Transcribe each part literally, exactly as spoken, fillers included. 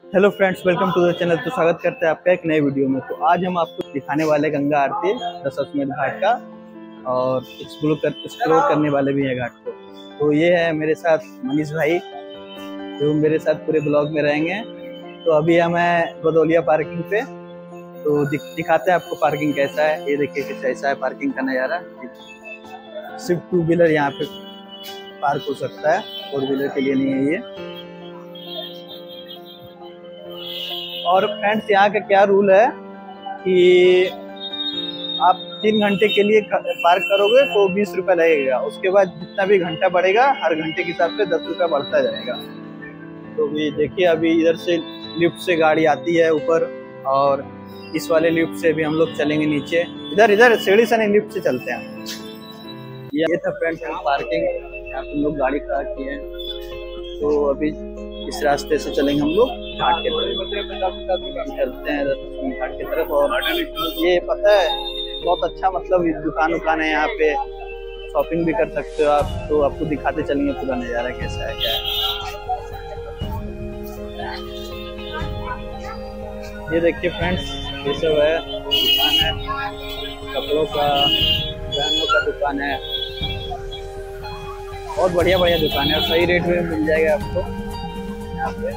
Hello friends, welcome to the channel. तो स्वागत करते हैं आपका एक नए वीडियो में। तो आज हम आपको दिखाने वाले गंगा आरती दशाश्वमेध घाट का और एक्सप्लोर कर एक्सप्लोर करने वाले भी हैं घाट को। तो ये है मेरे साथ मनीष भाई, जो मेरे साथ पूरे ब्लॉग में रहेंगे। तो अभी हम हैं बदौलिया पार्किंग पे, तो दिख, दिखाते हैं आपको पार्किंग कैसा है। ये देखिए किस ऐसा है पार्किंग का नज़ारा। सिर्फ टू व्हीलर यहाँ पे पार्क हो सकता है, फोर व्हीलर के लिए नहीं है ये। और फ्रेंड्स, यहाँ का क्या रूल है कि आप तीन घंटे के लिए पार्क करोगे तो बीस रुपए लगेगा। उसके बाद जितना भी घंटा बढ़ेगा, हर घंटे के हिसाब से दस रुपये बढ़ता जाएगा। तो भी देखिए, अभी इधर से लिफ्ट से गाड़ी आती है ऊपर, और इस वाले लिफ्ट से भी हम लोग चलेंगे नीचे। इधर इधर सीढ़ी से नहीं, लिफ्ट से चलते हैं। ये था फ्रेंड्स पार्किंग, यहाँ पे हम लोग गाड़ी खड़ा किए हैं। तो अभी इस रास्ते से चलेंगे हम लोग घाट के तरफ, चलते हैं घाट की तरफ। और ये पता है बहुत अच्छा, मतलब दुकान उकान है यहाँ पे, शॉपिंग भी कर सकते हो आप। तो आपको दिखाते चलेंगे पूरा नज़ारा कैसा है क्या है। ये देखिए फ्रेंड्स, ये सब है दुकान है, कपड़ों का, गहनों का दुकान है। बहुत बढ़िया बढ़िया दुकान है और सही रेट में मिल जाएगा आपको यहाँ पे।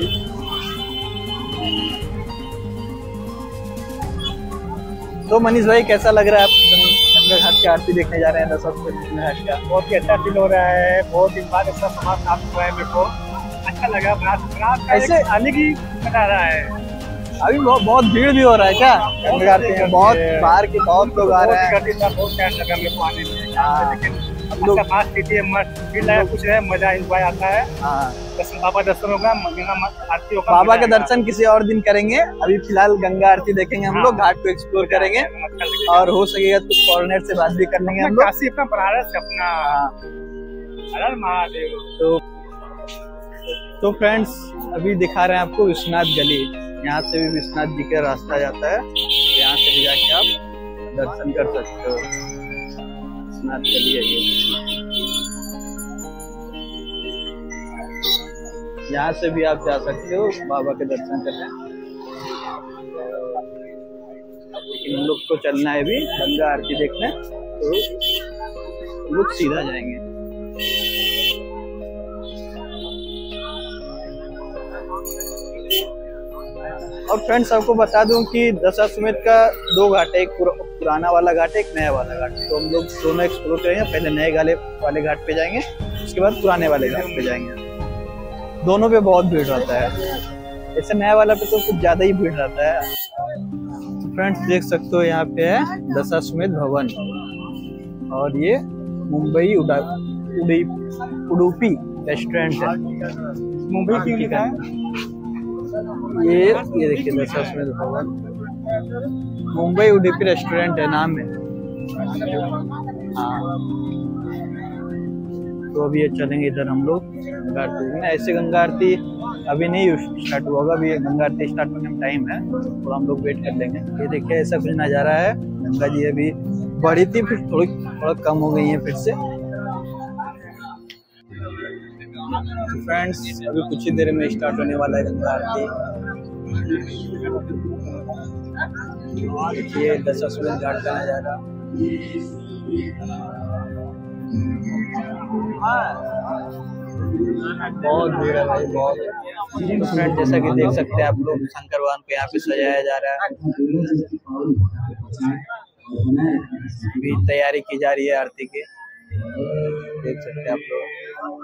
तो मनीष भाई, कैसा लग रहा है आप गंगा घाट की आरती देखने जा रहे हैं दशाश्वमेध घाट का? बहुत ही अच्छा फील हो रहा है। बहुत दिन बाद ऐसा समाज साफ हुआ है, मेरे को अच्छा लगा। रात ऐसे आने की बता रहा है। अभी बहुत बहुत भीड़ भी हो रहा है क्या गंगा आरती में? बहुत बाहर के बहुत लोग आ रहे हैं। बहुत टाइम लगा मेरे को आने में, लेकिन अच्छा बात कीजिए, मस्त फील है, कुछ है, मजा इंजॉय आता है। हाँ, दर्शन बाबा दर्शन होगा, आरती होगा। बाबा के दर्शन किसी और दिन करेंगे। अभी फिलहाल गंगा आरती देखेंगे हम लोग, घाट को एक्सप्लोर करेंगे, और हो सकेगा तो फॉरेनर से बात भी कर लेंगे हम लोग। काशी अपना बनारस अपना हर महादेव। तो तो फ्रेंड्स, अभी दिखा रहे हैं आपको विश्वनाथ गली। यहाँ से भी विश्वनाथ जी का रास्ता जाता है, यहाँ से भी जाके आप दर्शन कर सकते हो। विश्वनाथ गली है ये, यहाँ से भी आप जा सकते हो बाबा के दर्शन करने। लेकिन हम लोग को चलना है अभी गंगा आरती देखने, तो हम लोग सीधा जाएंगे। और फ्रेंड्स, आपको बता दूं कि दशाश्वमेध का दो घाट है, एक पुराना वाला घाट है, एक नया वाला घाट। तो हम लोग दोनों एक्सप्लोर करेंगे। पहले नए गाले वाले घाट पे जाएंगे, उसके बाद पुराने वाले घाट पे जाएंगे। दोनों पे बहुत भीड़ रहता है। ऐसे नया वाला पे तो कुछ ज्यादा ही भीड़ रहता है। फ्रेंड्स, देख सकते हो यहाँ पे है दशाश्वमेध भवन, और ये मुंबई उडा उडुपी रेस्टोरेंट है। मुंबई क्यों लिखा है? ये ये देखिए दशाश्वमेध भवन, मुंबई उडुपी रेस्टोरेंट है नाम है। हाँ, तो अभी ये चलेंगे इधर हम लोग गंगा आरती में। ऐसे गंगा आरती अभी नहीं स्टार्ट हुआ होगा, अभी गंगा आरती स्टार्ट होने में टाइम है, तो हम लोग वेट कर लेंगे। ये देखिए ऐसा कुछ नज़ारा है। गंगा जी अभी बढ़ी थी, फिर थोड़ी थोड़ा कम हो गई है फिर से। फ्रेंड्स, अभी कुछ ही देर में स्टार्ट होने वाला है गंगा आरती। देखिए दशाश्वमेध घाट का नज़ारा। बहुत भीड़ है भाई, बहुत। फ्रेंड, जैसा कि देख सकते हैं आप लोग, शंकर भगवान को यहाँ पे सजाया जा रहा है। भी तैयारी की जा रही है आरती की, देख सकते हैं आप लोग।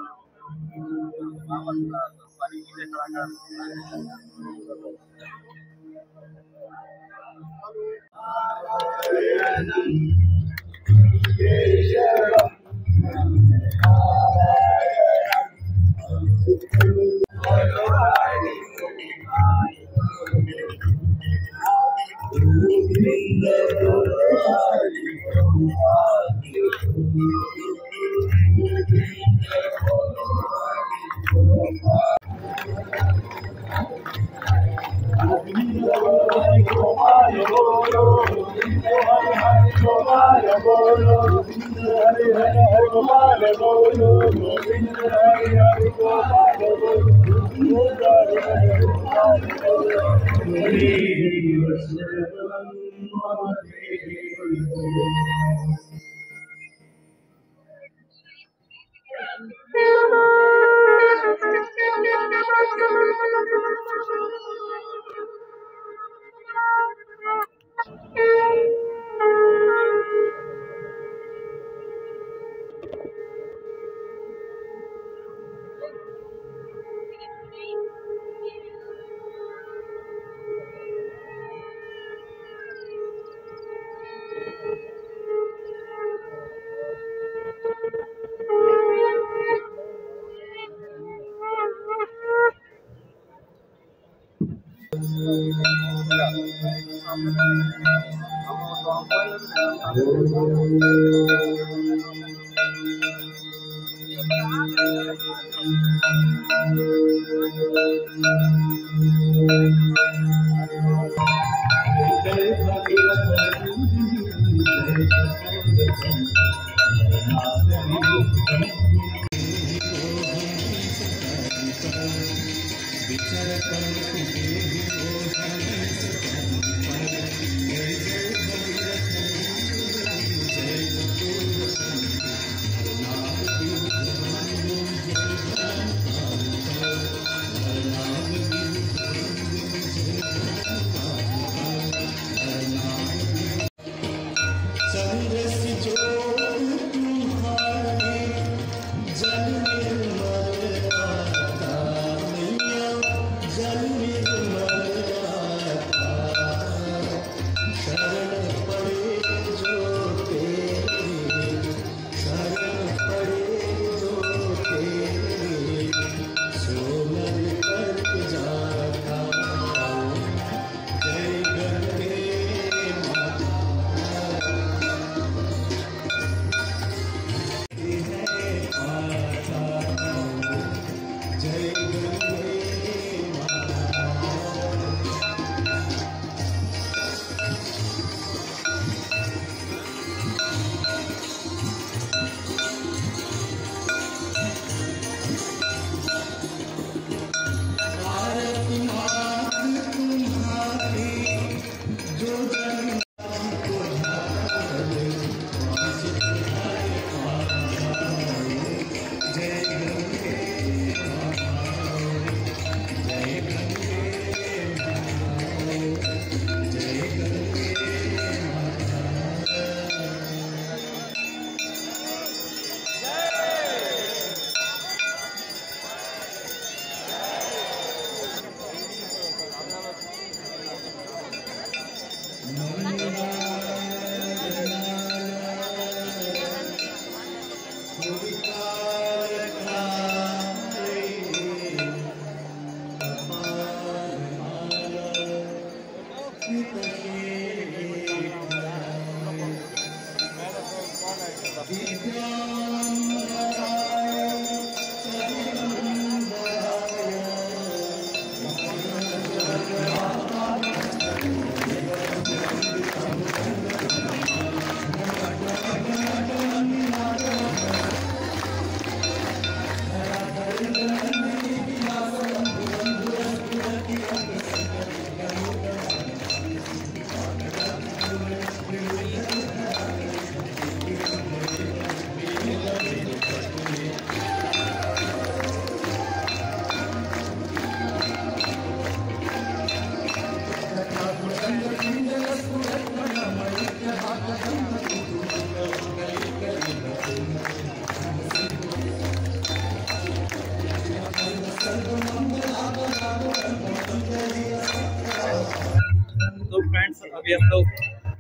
अभी हम लोग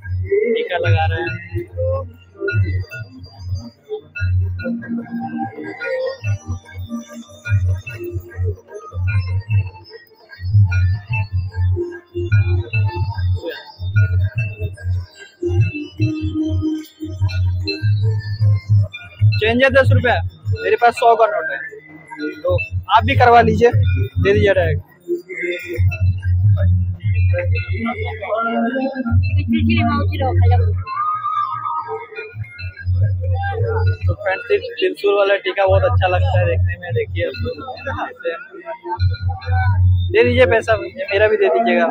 टीका लगा रहे हैं। चेंज है दस रुपया, मेरे पास सौ का नोट है, तो आप भी करवा लीजिए, दे दीजिए रहेगा। तो फ्रेंड्स, त्रिशूल वाला टीका बहुत अच्छा लगता है देखने में। देखिए दे दीजिए पैसा, मेरा भी दे दीजिएगा।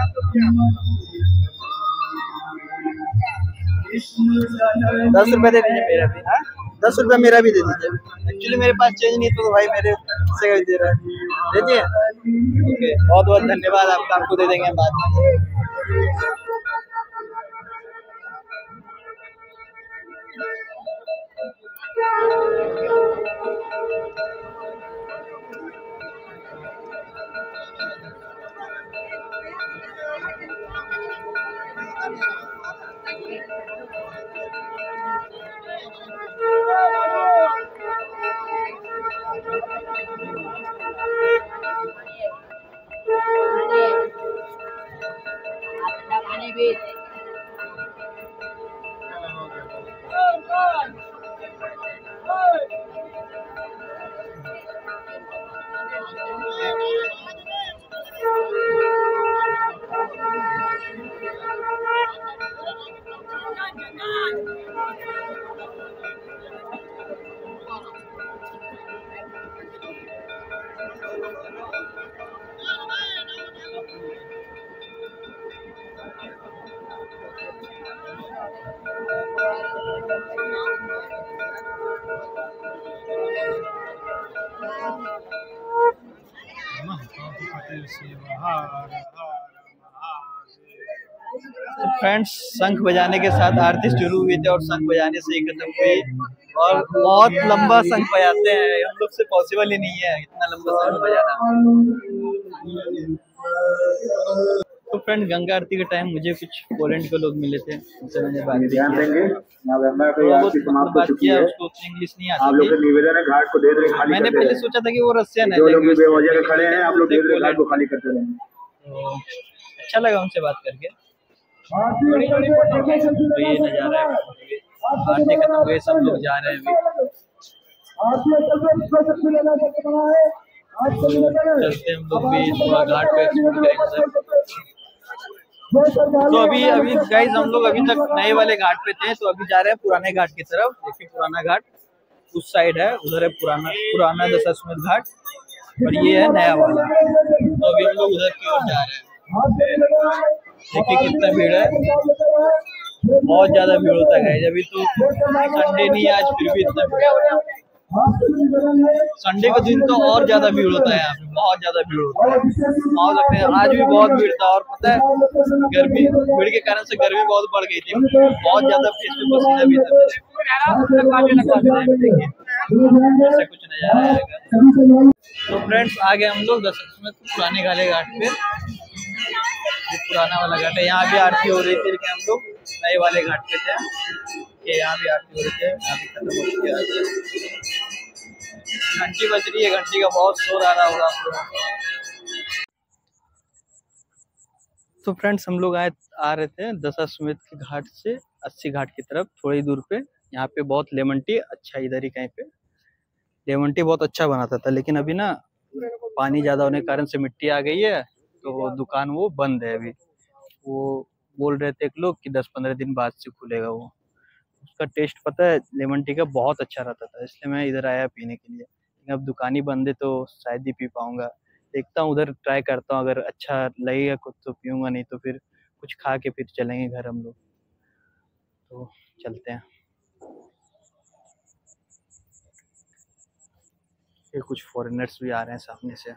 दस रुपए दे दीजिए मेरा भी। हाँ, दस रुपए मेरा भी दे दीजिए। एक्चुअली मेरे पास चेंज नहीं तो भाई मेरे से दे रहा है, दे दिए। ओके, बहुत बहुत धन्यवाद आपका, आपको दे देंगे बाद में। तो फ्रेंड्स, शंख बजाने के साथ आरती शुरू हुई थी और शंख बजाने से ही खत्म हुई। और बहुत लंबा शंख बजाते हैं, हम लोग से पॉसिबल ही नहीं है इतना लंबा शंख बजाना। तो फ्रेंड, गंगा आरती के टाइम मुझे कुछ पोलैंड के लोग मिले थे, उनसे मैंने बात की, बात किया। उसको उतनी इंग्लिश नहीं आती थी। मैंने पहले सोचा था कि वो रशियन है, तो अच्छा लगा उनसे बात करके। तो ये नजारा है, आरती खत्म हुए, सब लोग जा रहे हैं अभी। चलते हम लोग भी थोड़ा घाट पे एक्सप्लोर करेंगे। तो अभी अभी गाइस हम लोग अभी तक नए वाले घाट पे थे, तो अभी जा रहे हैं पुराने घाट की तरफ। देखिए पुराना घाट उस साइड है, उधर है पुराना पुराना दशाश्वमेध घाट, और ये है नया वाला। तो अभी हम लोग उधर की ओर जा रहे हैं। देखिए कितना भीड़ है, बहुत ज्यादा भीड़ होता है। अभी तो संडे नहीं है आज, फिर भी इतना भीड़ है। संडे के दिन तो और ज्यादा भीड़ होता है यहाँ पे, बहुत ज्यादा भीड़ होता है। और लगता है आज भी बहुत भीड़ था। और पता है, गर्मी भीड़ के कारण से गर्मी बहुत बढ़ गई थी, बहुत ज्यादा फेस पे पसीना भी था। ऐसा कुछ नजारा आएगा। तो फ्रेंड्स, आ गए हम लोग दशाश्वमेध पुराने काले घाट पे। ये पुराना वाला घाट है, यहाँ भी आरती हो रही थी, लेकिन हम लोग नए वाले घाट पे थे। ये यहाँ भी आरती हो रही थी, यहाँ भी खत्म हो चुकी है। घंटी बज रही है, घंटी का बहुत शोर आ रहा होगा आप लोगों को। तो फ्रेंड्स, हम लोग आए आ रहे थे दशाश्वमेध के घाट से अस्सी घाट की तरफ, थोड़ी दूर पे। यहाँ पे बहुत लेमन टी अच्छा, इधर ही कहीं पे लेमन टी बहुत अच्छा बनाता था, लेकिन अभी ना पानी ज्यादा होने के कारण से मिट्टी आ गई है, तो दुकान वो बंद है अभी। वो बोल रहे थे एक लोग कि दस पंद्रह दिन बाद से खुलेगा वो। उसका टेस्ट पता है लेमन टी का बहुत अच्छा रहता था, इसलिए मैं इधर आया पीने के लिए। लेकिन अब दुकान ही बंद है तो शायद ही पी पाऊंगा। देखता हूँ, उधर ट्राई करता हूँ, अगर अच्छा लगेगा कुछ तो पीऊंगा, नहीं तो फिर कुछ खा के फिर चलेंगे घर हम लोग। तो चलते हैं। ये कुछ फॉरेनर्स भी आ रहे हैं सामने से।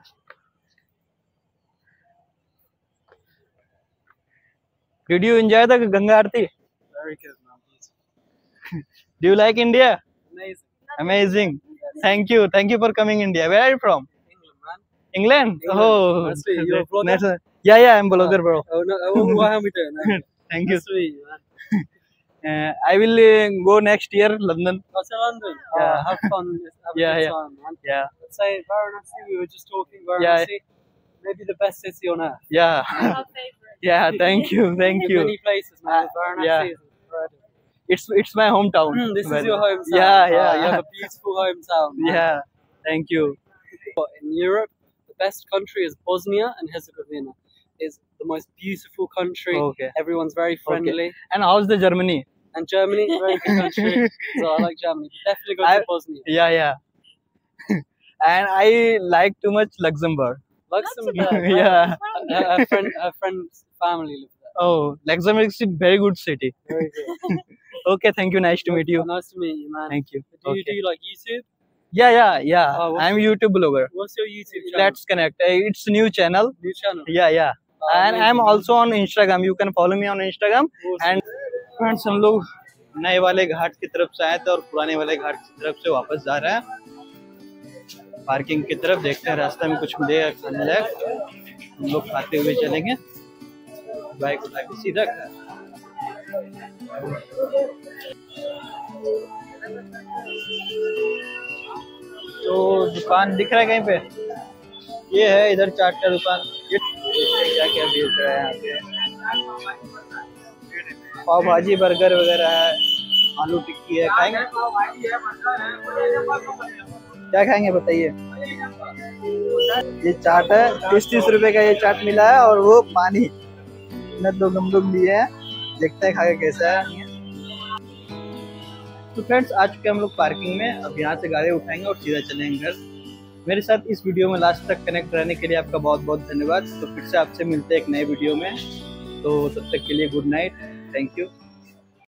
Did you enjoy the Ganga Aarti? Very good, man. Do you like India? Amazing. Amazing. Thank you. Thank you for coming India. Where are you from? England, man. England? England. Oh. Nice to meet you. You're a vlogger? Nice. Yeah, yeah, I'm a blogger, bro. Oh, no. Oh, why are we doing that? Thank you. Nice to meet you, man. Uh, I will uh, go next year, London. Oh, to London. Yeah. Oh, have fun. Have a Yeah, good yeah. time, man. Yeah. Let's say Varanasi. We were just talking Yeah. Varanasi. Maybe the best city on earth. Yeah. Our favorite. Yeah, thank you. Thank There's you. many places, man. Varanasi Yeah. is incredible. It's it's my hometown. Mm, this Well, is your hometown. Yeah, yeah. Oh, you have a beautiful hometown. Man. Yeah. Thank you. In Europe, the best country is Bosnia and Herzegovina. Is the most beautiful country. Okay. Everyone's very friendly. And how's the Germany? And Germany, very good country. So I like Germany. Definitely go I- to Bosnia. Yeah, yeah. And I like too much Luxembourg. Luxembourg. Yeah. Her, her friend, her friend's family live there. Oh, Luxembourg is a very good city. Very good. Okay, thank you. Nice to meet you. Nice to meet you, man. Thank you. Do you Okay. do like YouTube? Yeah, yeah, yeah. Oh, what's I'm a YouTube blogger. What's your YouTube channel? Let's connect. Uh, It's a new channel. New channel. Yeah, yeah. Oh, And amazing, I'm man. also on Instagram. You can follow me on Instagram. Awesome. And friends, हम लोग नए वाले घाट की तरफ से आए थे और पुराने वाले घाट की तरफ से वापस जा रहे हैं पार्किंग की तरफ। देखते हैं रास्ते में कुछ मिलेगा खाने लायक, हम लोग खाते हुए चलेंगे। बाइक उठा के सीधा तो दुकान दिख रहा है कहीं पे? ये है इधर चाट का दुकान। ये क्या क्या बेच रहा है यहाँ पे? पाव भाजी, बर्गर वगैरह है, आलू टिक्की है। खाएंगे? क्या खाएंगे बताइए? ये चाट है, तीस तीस रुपए का ये चाट मिला है और वो पानी न दो हम लोग लिए हैं। देखते हैं खा के कैसा है। तो फ्रेंड्स, आ चुके हम लोग पार्किंग में। अब यहाँ से गाड़ी उठाएंगे और सीधा चलेंगे घर। मेरे साथ इस वीडियो में लास्ट तक कनेक्ट रहने के लिए आपका बहुत बहुत धन्यवाद। तो फिर से आपसे मिलते हैं एक नए वीडियो में। तो तब तक के लिए गुड नाइट, थैंक यू।